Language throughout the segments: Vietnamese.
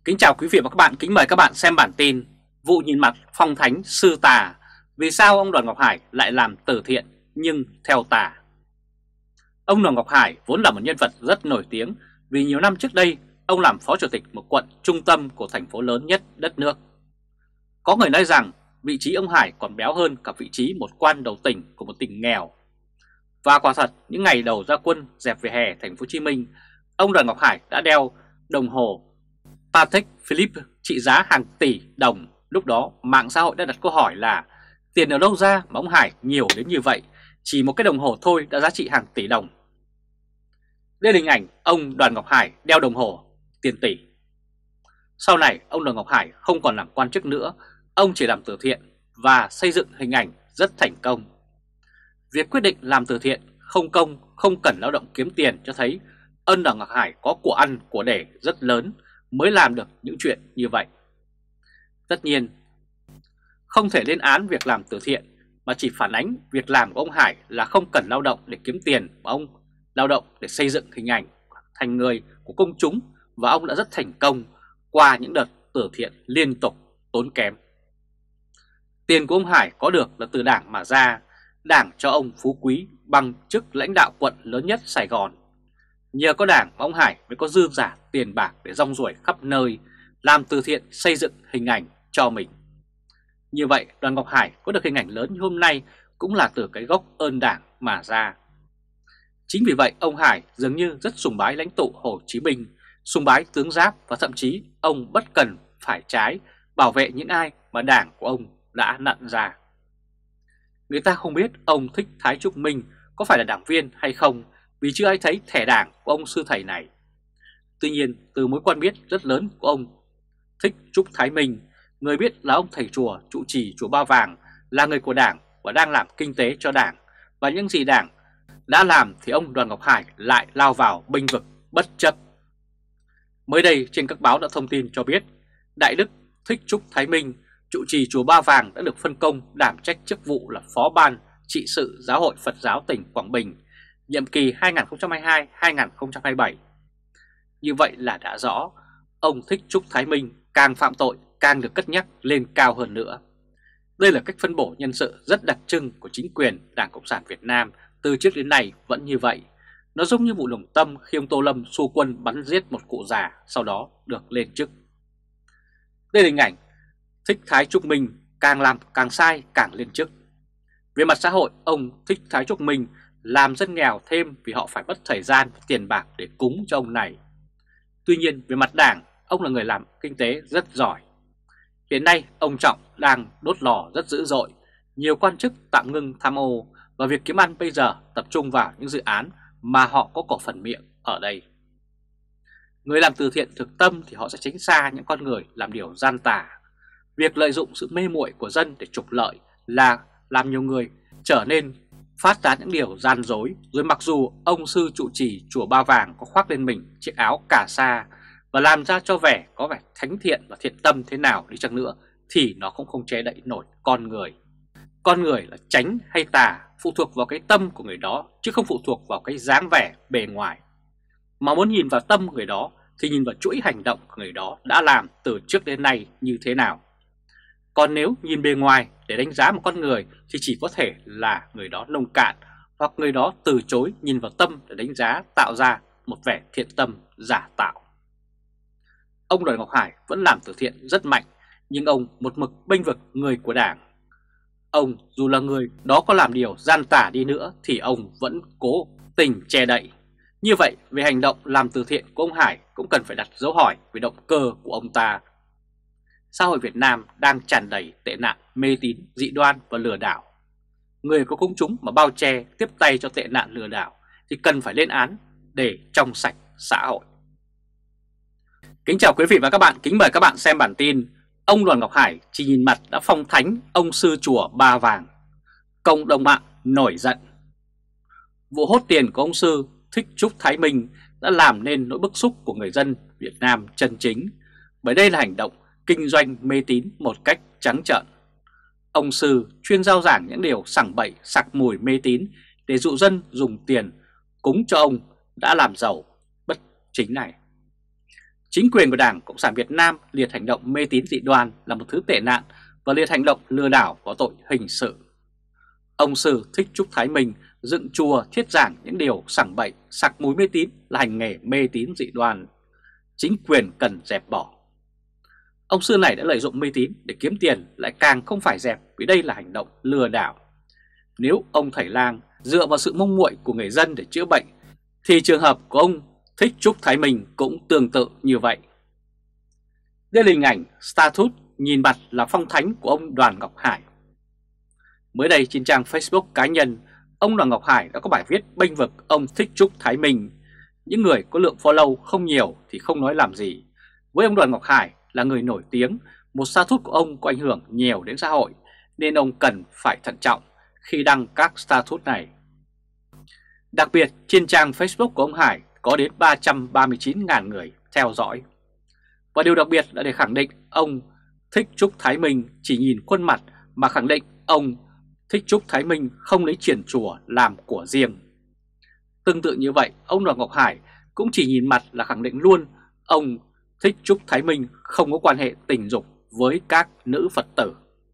Kính chào quý vị và các bạn, kính mời các bạn xem bản tin vụ nhìn mặt phong thánh sư tà, vì sao ông Đoàn Ngọc Hải lại làm từ thiện nhưng theo tà. Ông Đoàn Ngọc Hải vốn là một nhân vật rất nổi tiếng vì nhiều năm trước đây ông làm phó chủ tịch một quận trung tâm của thành phố lớn nhất đất nước. Có người nói rằng vị trí ông Hải còn béo hơn cả vị trí một quan đầu tỉnh của một tỉnh nghèo. Và quả thật, những ngày đầu ra quân dẹp vỉa hè thành phố Hồ Chí Minh, ông Đoàn Ngọc Hải đã đeo đồng hồ Patek Philippe trị giá hàng tỷ đồng. Lúc đó mạng xã hội đã đặt câu hỏi là tiền ở đâu ra mà ông Hải nhiều đến như vậy, chỉ một cái đồng hồ thôi đã giá trị hàng tỷ đồng. Đây là hình ảnh ông Đoàn Ngọc Hải đeo đồng hồ tiền tỷ. Sau này ông Đoàn Ngọc Hải không còn làm quan chức nữa, ông chỉ làm từ thiện và xây dựng hình ảnh rất thành công. Việc quyết định làm từ thiện không công, không cần lao động kiếm tiền cho thấy ông Đoàn Ngọc Hải có của ăn của để rất lớn mới làm được những chuyện như vậy. Tất nhiên, không thể lên án việc làm từ thiện mà chỉ phản ánh việc làm của ông Hải là không cần lao động để kiếm tiền, mà ông lao động để xây dựng hình ảnh thành người của công chúng, và ông đã rất thành công qua những đợt từ thiện liên tục tốn kém. Tiền của ông Hải có được là từ Đảng mà ra, Đảng cho ông phú quý bằng chức lãnh đạo quận lớn nhất Sài Gòn. Nhờ có Đảng mà ông Hải mới có dư giả tiền bạc để rong ruổi khắp nơi, làm từ thiện xây dựng hình ảnh cho mình. Như vậy, Đoàn Ngọc Hải có được hình ảnh lớn như hôm nay cũng là từ cái gốc ơn Đảng mà ra. Chính vì vậy, ông Hải dường như rất sùng bái lãnh tụ Hồ Chí Minh, sùng bái tướng Giáp, và thậm chí ông bất cần phải trái bảo vệ những ai mà Đảng của ông đã nặn ra. Người ta không biết ông Thích Thái Trúc Minh có phải là đảng viên hay không, vì chưa ai thấy thẻ đảng của ông sư thầy này. Tuy nhiên, từ mối quan biết rất lớn của ông Thích Trúc Thái Minh, người biết là ông thầy chùa trụ trì chùa Ba Vàng là người của Đảng và đang làm kinh tế cho Đảng, và những gì Đảng đã làm thì ông Đoàn Ngọc Hải lại lao vào bênh vực bất chấp. Mới đây trên các báo đã thông tin cho biết Đại đức Thích Trúc Thái Minh, trụ trì chùa Ba Vàng, đã được phân công đảm trách chức vụ là Phó ban trị sự Giáo hội Phật giáo tỉnh Quảng Bình, nhiệm kỳ 2022-2027. Như vậy là đã rõ, ông Thích Trúc Thái Minh càng phạm tội càng được cất nhắc lên cao hơn nữa. Đây là cách phân bổ nhân sự rất đặc trưng của chính quyền Đảng Cộng sản Việt Nam từ trước đến nay vẫn như vậy. Nó giống như vụ Đồng Tâm khi ông Tô Lâm xua quân bắn giết một cụ già, sau đó được lên chức. Đây là hình ảnh Thích Thái Trúc Minh càng làm càng sai càng lên chức. Về mặt xã hội, ông Thích Thái Trúc Minh làm dân nghèo thêm vì họ phải mất thời gian và tiền bạc để cúng cho ông này. Tuy nhiên, về mặt Đảng, ông là người làm kinh tế rất giỏi. Hiện nay, ông Trọng đang đốt lò rất dữ dội. Nhiều quan chức tạm ngưng tham ô, và việc kiếm ăn bây giờ tập trung vào những dự án mà họ có cổ phần miệng ở đây. Người làm từ thiện thực tâm thì họ sẽ tránh xa những con người làm điều gian tà. Việc lợi dụng sự mê muội của dân để trục lợi là làm nhiều người trở nên phát tán những điều gian dối. Rồi mặc dù ông sư trụ trì chùa Ba Vàng có khoác lên mình chiếc áo cà sa và làm ra cho có vẻ thánh thiện và thiện tâm thế nào đi chăng nữa, thì nó cũng không che đậy nổi con người. Con người là chánh hay tà phụ thuộc vào cái tâm của người đó, chứ không phụ thuộc vào cái dáng vẻ bề ngoài. Mà muốn nhìn vào tâm người đó thì nhìn vào chuỗi hành động của người đó đã làm từ trước đến nay như thế nào. Còn nếu nhìn bề ngoài để đánh giá một con người thì chỉ có thể là người đó nông cạn, hoặc người đó từ chối nhìn vào tâm để đánh giá, tạo ra một vẻ thiện tâm giả tạo. Ông Đoàn Ngọc Hải vẫn làm từ thiện rất mạnh, nhưng ông một mực bênh vực người của Đảng. Ông dù là người đó có làm điều gian tà đi nữa thì ông vẫn cố tình che đậy. Như vậy, về hành động làm từ thiện của ông Hải cũng cần phải đặt dấu hỏi về động cơ của ông ta. Xã hội Việt Nam đang tràn đầy tệ nạn mê tín, dị đoan và lừa đảo. Người có công chúng mà bao che tiếp tay cho tệ nạn lừa đảo thì cần phải lên án để trong sạch xã hội. Kính chào quý vị và các bạn, kính mời các bạn xem bản tin ông Đoàn Ngọc Hải chỉ nhìn mặt đã phong thánh ông sư chùa Ba Vàng. Cộng đồng mạng nổi giận. Vụ hốt tiền của ông sư Thích Trúc Thái Minh đã làm nên nỗi bức xúc của người dân Việt Nam chân chính, bởi đây là hành động kinh doanh mê tín một cách trắng trợn. Ông sư chuyên rao giảng những điều sảng bậy sặc mùi mê tín để dụ dân dùng tiền cúng cho ông đã làm giàu bất chính này. Chính quyền của Đảng Cộng sản Việt Nam liệt hành động mê tín dị đoan là một thứ tệ nạn và liệt hành động lừa đảo có tội hình sự. Ông Sư Thích Trúc Thái Minh dựng chùa thuyết giảng những điều sảng bậy, sặc mùi mê tín là hành nghề mê tín dị đoan. Chính quyền cần dẹp bỏ. Ông Sư này đã lợi dụng mê tín để kiếm tiền lại càng không phải dẹp vì đây là hành động lừa đảo. Nếu ông Thầy Lang dựa vào sự mong muội của người dân để chữa bệnh thì trường hợp của ông Thích Trúc Thái Minh cũng tương tự như vậy. Đây là hình ảnh status nhìn mặt là phong thánh của ông Đoàn Ngọc Hải. Mới đây trên trang Facebook cá nhân, ông Đoàn Ngọc Hải đã có bài viết bênh vực ông Thích Trúc Thái Minh. Những người có lượng follow không nhiều thì không nói làm gì. Với ông Đoàn Ngọc Hải là người nổi tiếng, một status của ông có ảnh hưởng nhiều đến xã hội, nên ông cần phải thận trọng khi đăng các status này. Đặc biệt trên trang Facebook của ông Hải có đến 339.000 người theo dõi. Và điều đặc biệt là để khẳng định ông Thích Trúc Thái Minh chỉ nhìn khuôn mặt mà khẳng định ông Thích Trúc Thái Minh không lấy tiền chùa làm của riêng. Tương tự như vậy, ông Đoàn Ngọc Hải cũng chỉ nhìn mặt là khẳng định luôn ông Thích Trúc Thái Minh không có quan hệ tình dục với các nữ Phật tử.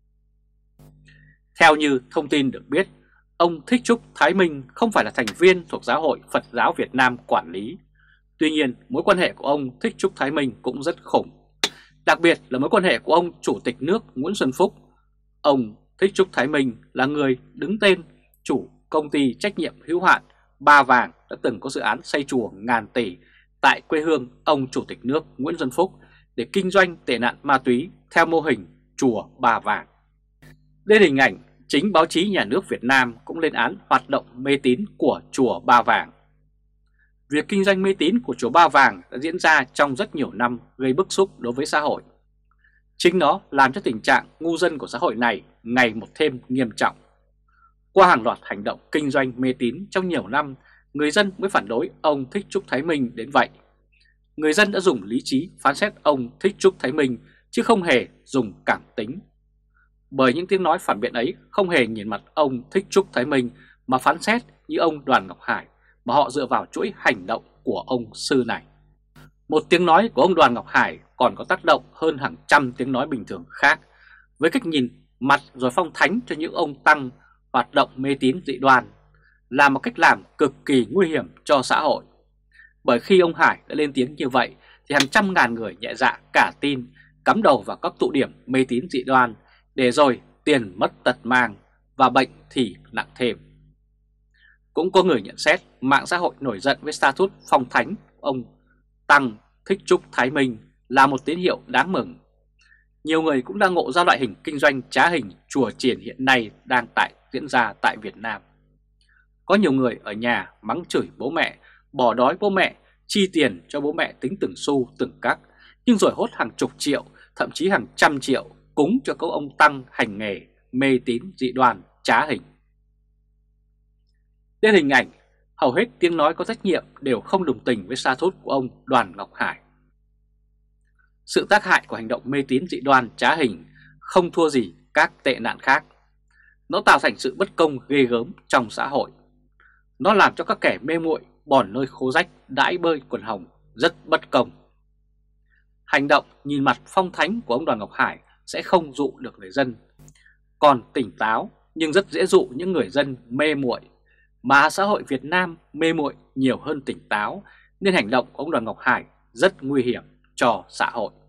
Theo như thông tin được biết, ông Thích Trúc Thái Minh không phải là thành viên thuộc Giáo hội Phật giáo Việt Nam quản lý. Tuy nhiên, mối quan hệ của ông Thích Trúc Thái Minh cũng rất khủng. Đặc biệt là mối quan hệ của ông Chủ tịch nước Nguyễn Xuân Phúc. Ông Thích Trúc Thái Minh là người đứng tên chủ công ty trách nhiệm hữu hạn Ba Vàng đã từng có dự án xây chùa ngàn tỷ tại quê hương ông Chủ tịch nước Nguyễn Xuân Phúc để kinh doanh tệ nạn ma túy theo mô hình chùa Ba Vàng. Đây là hình ảnh chính báo chí nhà nước Việt Nam cũng lên án hoạt động mê tín của chùa Ba Vàng. Việc kinh doanh mê tín của chùa Ba Vàng đã diễn ra trong rất nhiều năm gây bức xúc đối với xã hội. Chính nó làm cho tình trạng ngu dân của xã hội này ngày một thêm nghiêm trọng. Qua hàng loạt hành động kinh doanh mê tín trong nhiều năm, người dân mới phản đối ông Thích Trúc Thái Minh đến vậy. Người dân đã dùng lý trí phán xét ông Thích Trúc Thái Minh chứ không hề dùng cảm tính. Bởi những tiếng nói phản biện ấy không hề nhìn mặt ông Thích Trúc Thái Minh mà phán xét như ông Đoàn Ngọc Hải, mà họ dựa vào chuỗi hành động của ông Sư này. Một tiếng nói của ông Đoàn Ngọc Hải còn có tác động hơn hàng trăm tiếng nói bình thường khác, với cách nhìn mặt rồi phong thánh cho những ông tăng hoạt động mê tín dị đoan, là một cách làm cực kỳ nguy hiểm cho xã hội. Bởi khi ông Hải đã lên tiếng như vậy thì hàng trăm ngàn người nhẹ dạ cả tin, cắm đầu vào các tụ điểm mê tín dị đoan, để rồi tiền mất tật mang và bệnh thì nặng thêm. Cũng có người nhận xét mạng xã hội nổi giận với status phong thánh ông Tăng Thích Trúc Thái Minh là một tín hiệu đáng mừng. Nhiều người cũng đang ngộ ra loại hình kinh doanh trá hình chùa chiền hiện nay đang diễn ra tại Việt Nam. Có nhiều người ở nhà mắng chửi bố mẹ, bỏ đói bố mẹ, chi tiền cho bố mẹ tính từng xu từng cắc, nhưng rồi hốt hàng chục triệu, thậm chí hàng trăm triệu cúng cho các ông tăng hành nghề mê tín dị đoan trá hình. Đến hình ảnh, hầu hết tiếng nói có trách nhiệm đều không đồng tình với status của ông Đoàn Ngọc Hải. Sự tác hại của hành động mê tín dị đoan trá hình không thua gì các tệ nạn khác. Nó tạo thành sự bất công ghê gớm trong xã hội. Nó làm cho các kẻ mê muội bòn nơi khô rách đãi bơi quần hồng rất bất công. Hành động nhìn mặt phong thánh của ông Đoàn Ngọc Hải sẽ không dụ được người dân, còn tỉnh táo nhưng rất dễ dụ những người dân mê muội. Mà xã hội Việt Nam mê muội nhiều hơn tỉnh táo, nên hành động của ông Đoàn Ngọc Hải rất nguy hiểm cho xã hội.